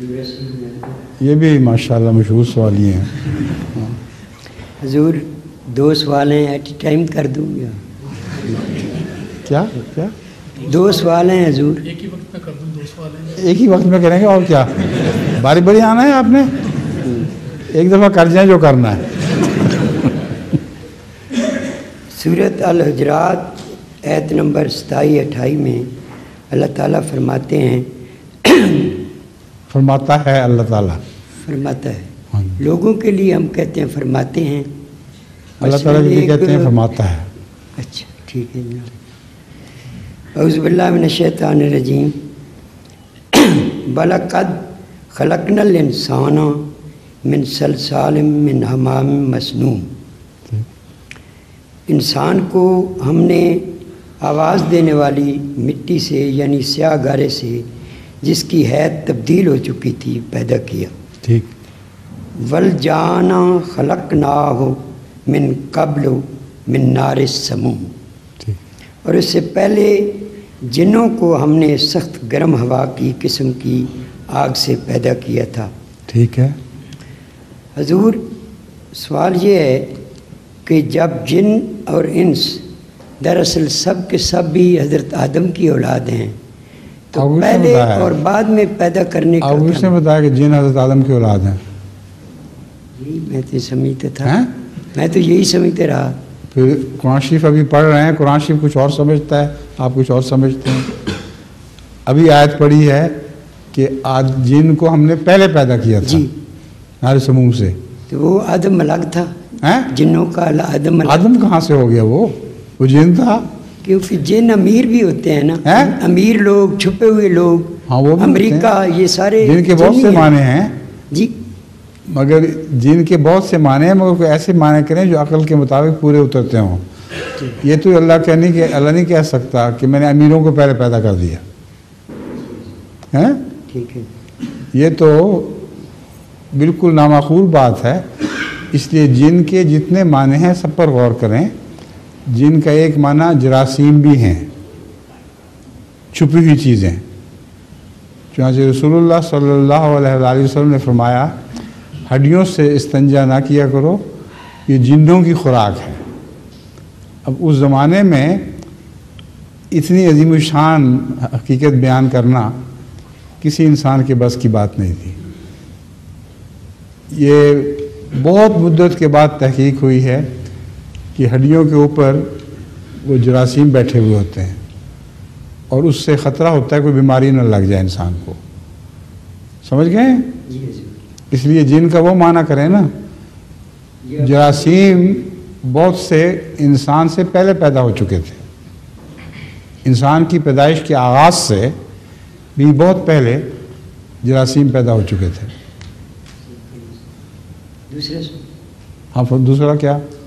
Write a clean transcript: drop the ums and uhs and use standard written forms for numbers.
ये भी माशाल्लाह मशहूर सवाल ही हैं। हुजूर 2 सवाल हैं, एट ए टाइम कर दूँगा। क्या क्या 2 सवाल हैं हुजूर। एक ही वक्त में कर दूं, 2 सवाल हैं। एक ही वक्त में करेंगे और क्या, बारी बारी आना है आपने, एक दफ़ा कर जाए जो करना है। सूरत अल-हुजरात आयत नंबर 27-28 में अल्लाह ताला फरमाते हैं, फरमाता है अल्लाह ताला, फरमाता है। लोगों के लिए हम कहते हैं फरमाते हैं, अल्लाह ताला के लिए कहते हैं फरमाता है। अच्छा ठीक है जनाब। औज़ुबिल्लाहि मिनश्शैतानिर्रजीम। बलक़द खलक़नल इंसाना मिन सलसालिम मिन हमामिम मसनून। इंसान को हमने आवाज़ देने वाली मिट्टी से यानी स्याह गारे से जिसकी हैत तब्दील हो चुकी थी पैदा किया। ठीक। वल जाना खलक़नाहु मिन क़ब्लु मिन नारिस समूम। ठीक। और इससे पहले जिन्नों को हमने सख्त गर्म हवा की किस्म की आग से पैदा किया था। ठीक है। हुजूर सवाल ये है कि जब जिन और इंस दरअसल सब के सब भी हज़रत आदम की औलाद हैं, तो पहले और बाद में पैदा करने का किसने बताया कि जिन हज़रत आदम की औलाद हैं? यही मैं तो समझते था, मैं तो यही समझते रहा। फिर कुरान शरीफ अभी पढ़ रहे हैं, कुरान शरीफ कुछ और समझता है, आप कुछ और समझते हैं। अभी आयत पढ़ी है कि आज जिन को हमने पहले पैदा किया था जी नारे समूह से, तो वो आदम अलग था हैं? जिन्नों का आदम अलग। आदम कहाँ से हो गया? वो जिन था। क्योंकि जिन अमीर भी होते हैं ना, है? अमीर लोग, छुपे हुए लोग, हाँ वो अमेरिका, ये सारे जिनके बहुत से माने हैं जी, मगर जिनके बहुत से माने हैं, मगर कोई ऐसे माने करें जो अकल के मुताबिक पूरे उतरते हों। ये तो अल्लाह नहीं कह सकता कि मैंने अमीरों को पहले पैदा कर दिया है। ठीक है, ये तो बिल्कुल नामाकूल बात है। इसलिए जिन के जितने माने हैं सब पर गौर करें। जिन का एक माना जरासीम भी हैं, छुपी हुई चीज़ें। चुनांचे रसूलुल्लाह सल्लल्लाहु अलैहि वसल्लम ने फरमाया, हड्डियों से इस्तंजा ना किया करो, ये जिन्नों की खुराक है। अब उस ज़माने में इतनी अजीम शान हकीकत बयान करना किसी इंसान के बस की बात नहीं थी। ये बहुत मुद्दत के बाद तहकीक हुई है कि हड्डियों के ऊपर वो जरासीम बैठे हुए होते हैं और उससे ख़तरा होता है कोई बीमारी न लग जाए इंसान को। समझ गए? इसलिए जिन का वो माना करें ना, जरासीम बहुत से इंसान से पहले पैदा हो चुके थे। इंसान की पैदाइश के आगाज़ से भी बहुत पहले जरासीम पैदा हो चुके थे। दूसरा हाँ, दूसरा क्या?